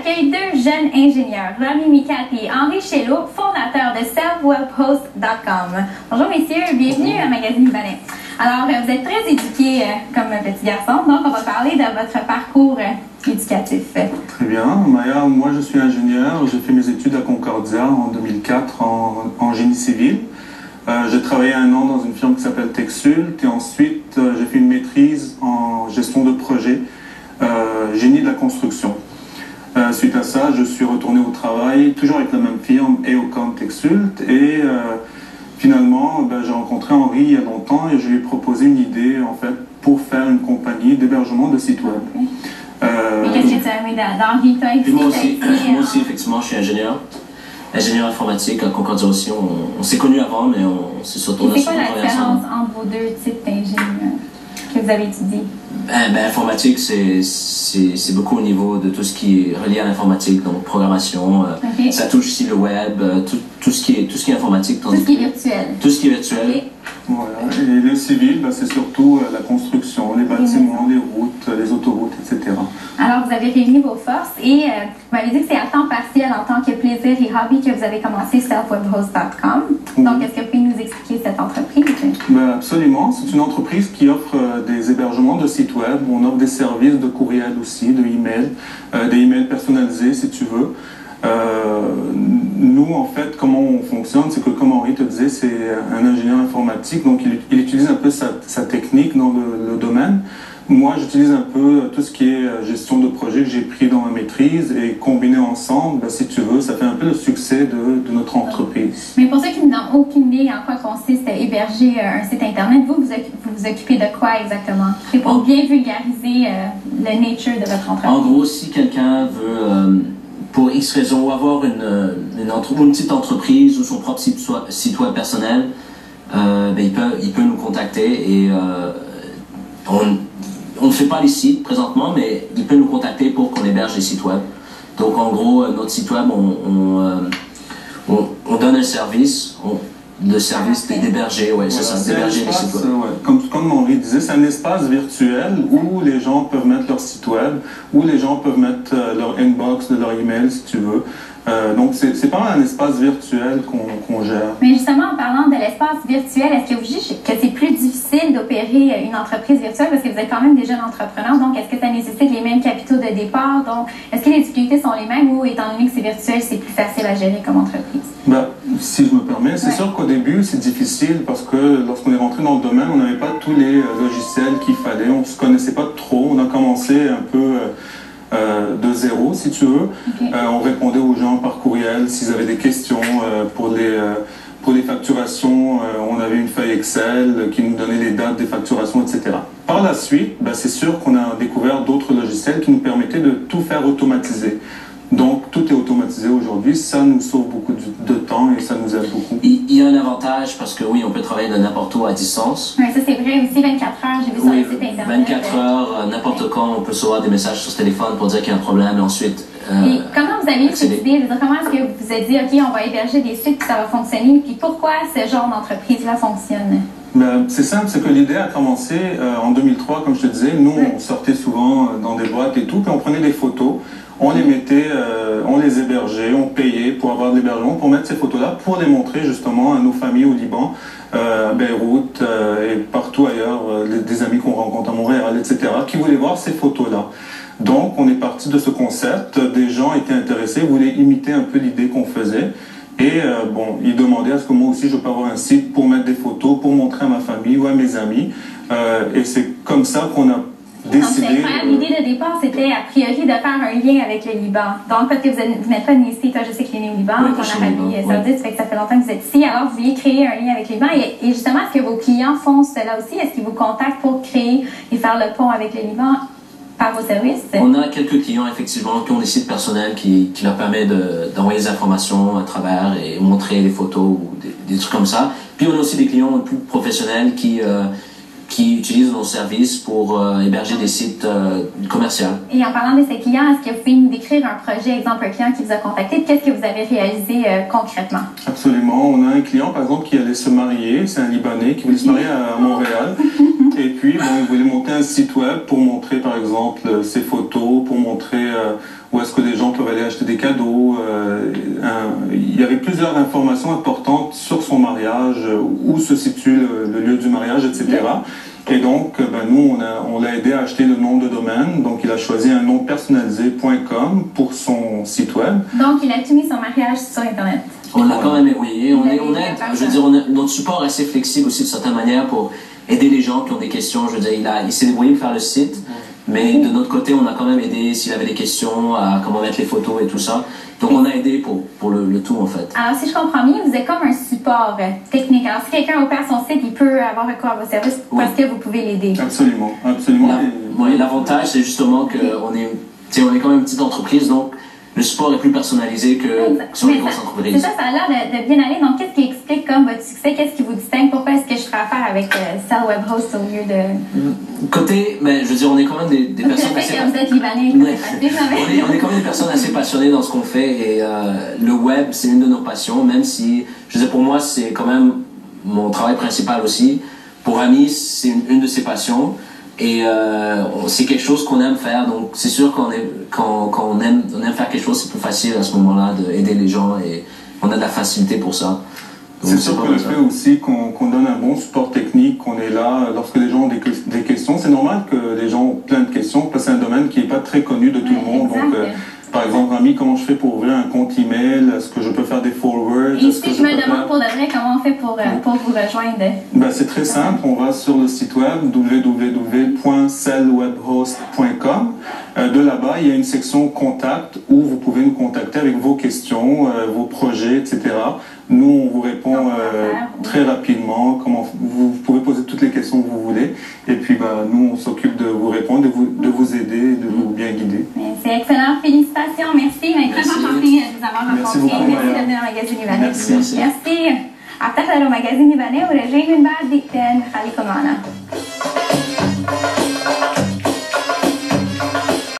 j'accueille deux jeunes ingénieurs, Rami Mikati et Henri Chelot, fondateurs de selfwebhost.com. Bonjour messieurs, bienvenue à Magazine Libanais. Alors, vous êtes très éduqués comme petit garçon, donc on va parler de votre parcours éducatif. Très bien, Maya, moi je suis ingénieur, j'ai fait mes études à Concordia en 2004 en génie civil. J'ai travaillé 1 an dans une firme qui s'appelle Techsult et ensuite j'ai fait une maîtrise en gestion de projet, génie de la construction. Suite à ça, je suis retourné au travail, toujours avec la même firme, EOCOM Techsult, et finalement j'ai rencontré Henri il y a longtemps et je lui ai proposé une idée en fait pour faire une compagnie d'hébergement de sites web. Et qu'est-ce que tu as aimé d'Henri? Moi aussi, effectivement, je suis ingénieur informatique à Concordia aussi. On s'est connus avant, mais on s'est surtout rencontrés. C'est quoi la différence entre vos deux types d'ingénieurs que vous avez étudiés? Informatique, c'est beaucoup au niveau de tout ce qui est relié à l'informatique, donc programmation. Ça touche aussi le web, tout ce qui est informatique. Tout ce qui est virtuel. Tout ce qui est virtuel. Okay. Voilà. Et le civil, c'est surtout la construction, les bâtiments, les routes, les autoroutes, etc. Alors, vous avez réuni vos forces et vous m'avez dit que c'est à temps partiel en tant que plaisir et hobby que vous avez commencé selfwebhost.com. Donc, est-ce que vous pouvez nous expliquer cette entreprise? Absolument. C'est une entreprise qui offre des hébergements de sites web. On offre des services de courriel aussi, de email, des emails personnalisés si tu veux. Nous, en fait, comment on fonctionne, c'est que, comme Henri te disait, c'est un ingénieur informatique, donc il utilise un peu sa technique dans le domaine. Moi, j'utilise un peu tout ce qui est gestion de projet que j'ai pris dans ma maîtrise et combiné ensemble, si tu veux, ça fait un peu le succès de notre entreprise. Mais pour ceux qui n'ont aucune idée en quoi consiste héberger un site Internet, vous vous occupez de quoi exactement? Et pour bien vulgariser le nature de votre entreprise. En gros, si quelqu'un veut... pour X raison, ou avoir une petite entreprise ou son propre site web personnel, il peut nous contacter et on ne fait pas les sites présentement, mais il peut nous contacter pour qu'on héberge les sites web. Donc en gros, notre site web, on donne un service, le service d'héberger, c'est ça, d'héberger les sites web. Comme Henri disait, c'est un espace virtuel où les gens peuvent mettre leur site web, où les gens peuvent mettre leur inbox de leur email si tu veux. Donc c'est pas un espace virtuel qu'on gère. Mais justement, en parlant de l'espace virtuel, est-ce que vous dites que c'est plus difficile d'opérer une entreprise virtuelle parce que vous êtes quand même des jeunes entrepreneurs, donc est-ce que ça nécessite les mêmes capitaux de départ? Donc est-ce que les difficultés sont les mêmes ou étant donné que c'est virtuel, c'est plus facile à gérer comme entreprise? Si je me permets, c'est sûr qu'au début c'est difficile parce que lorsqu'on est rentré dans le domaine, on n'avait pas tous les logiciels qu'il fallait, on ne se connaissait pas trop, on a commencé un peu de zéro si tu veux. On répondait aux gens par courriel s'ils avaient des questions pour les facturations, on avait une feuille Excel qui nous donnait les dates des facturations, etc. Par la suite, c'est sûr qu'on a découvert d'autres logiciels qui nous permettaient de tout faire automatiser. Donc, tout est automatisé aujourd'hui, ça nous sauve beaucoup de temps et ça nous aide beaucoup. Il y a un avantage parce que oui, on peut travailler de n'importe où à distance. Oui, ça c'est vrai aussi, 24 heures, j'ai vu sur le site internet. 24 heures, n'importe quand, on peut recevoir des messages sur ce téléphone pour dire qu'il y a un problème et ensuite... et comment vous avez eu cette idée? Comment est-ce que vous vous êtes dit, OK, on va héberger des sites puis ça va fonctionner? Puis pourquoi ce genre d'entreprise-là fonctionne? C'est simple, c'est que l'idée a commencé en 2003, comme je te disais. Nous, on sortait souvent dans des boîtes et tout, puis on prenait des photos. On les mettait, on les hébergeait, on payait pour avoir de l'hébergement, pour mettre ces photos-là, pour les montrer justement à nos familles au Liban, à Beyrouth et partout ailleurs, des amis qu'on rencontre à Montréal, etc., qui voulaient voir ces photos-là. Donc on est parti de ce concept, des gens étaient intéressés, voulaient imiter un peu l'idée qu'on faisait. Et ils demandaient à ce que moi aussi je peux avoir un site pour mettre des photos, pour montrer à ma famille ou à mes amis. Et c'est comme ça qu'on a décidé. L'idée de départ, c'était a priori de faire un lien avec le Liban. Donc, parce que vous n'êtes pas né ici, toi, je sais qu'il est né au Liban, en Arabie Saoudite, ça fait que ça fait longtemps que vous êtes ici. Alors, vous vouliez créer un lien avec le Liban. Et justement, est-ce que vos clients font cela aussi? Est-ce qu'ils vous contactent pour créer et faire le pont avec le Liban par vos services? On a quelques clients, effectivement, qui ont des sites personnels qui leur permettent d'envoyer des informations à travers et montrer des photos ou des trucs comme ça. Puis, on a aussi des clients plus professionnels qui utilisent nos services pour héberger des sites commerciaux. Et en parlant de ces clients, est-ce que vous pouvez nous décrire un projet, exemple un client qui vous a contacté, qu'est-ce que vous avez réalisé concrètement? Absolument. On a un client, par exemple, qui allait se marier, c'est un Libanais qui voulait se marier à Montréal. Et puis, il voulait monter un site web pour montrer, par exemple, ses photos, pour montrer où est-ce que les gens peuvent aller informations importantes sur son mariage, où se situe le lieu du mariage, etc. Et donc, nous, on l'a aidé à acheter le nom de domaine. Donc, il a choisi un nom personnalisé.com pour son site web. Donc, il a tout mis son mariage sur Internet. On l'a quand même, oui. On aide, je veux dire, notre support est assez flexible aussi de certaines manières pour aider les gens qui ont des questions. Je veux dire, il s'est débrouillé pour faire le site. Mais de notre côté, on a quand même aidé s'il avait des questions à comment mettre les photos et tout ça. Donc on a aidé pour le tout en fait. Alors si je comprends bien, vous êtes comme un support technique. Alors si quelqu'un opère son site, il peut avoir recours à vos services parce que vous pouvez l'aider. Absolument, absolument. L'avantage c'est justement qu'on est quand même une petite entreprise, donc le support est plus personnalisé que sur les grosses entreprises. C'est ça, ça a l'air de bien aller. Donc, qu'est-ce qui explique comme votre succès? Qu'est-ce qui vous distingue? Pourquoi est-ce que je ferais affaire avec Cell Web Host au lieu de... Côté, mais je veux dire, on est quand même des personnes assez... Vous êtes libanais, on est quand même des personnes assez passionnées dans ce qu'on fait et le web, c'est une de nos passions, même si, je veux dire, pour moi, c'est quand même mon travail principal aussi. Pour Ami, c'est une de ses passions. Et c'est quelque chose qu'on aime faire, donc c'est sûr quand on aime faire quelque chose, c'est plus facile à ce moment-là d'aider les gens et on a de la facilité pour ça. C'est sûr que le fait aussi qu'on donne un bon support technique, qu'on est là lorsque les gens ont des questions, c'est normal que les gens ont plein de questions parce que c'est un domaine qui n'est pas très connu de tout le monde. Exact. Donc, par exemple, Ami, comment je fais pour ouvrir un compte email? Est-ce que je peux faire des forwards? Et si je me demande pour de vrai, comment on fait pour vous rejoindre? C'est très simple. On va sur le site web www.cellwebhost.com. De là-bas, il y a une section contact où vous pouvez nous contacter avec vos questions, vos projets, etc. Nous, on vous répond très rapidement. Vous pouvez poser toutes les questions que vous voulez. Et puis, nous, on s'occupe de vous répondre, de vous aider, de vous bien guider. C'est excellent. Félicitations. Merci. Mais très enchantée de vous avoir rencontré. Merci beaucoup. Merci de venir au magazine libanais. Merci. أعتقد المجازين اللبنانية ورجعين من بعد خليكم معنا.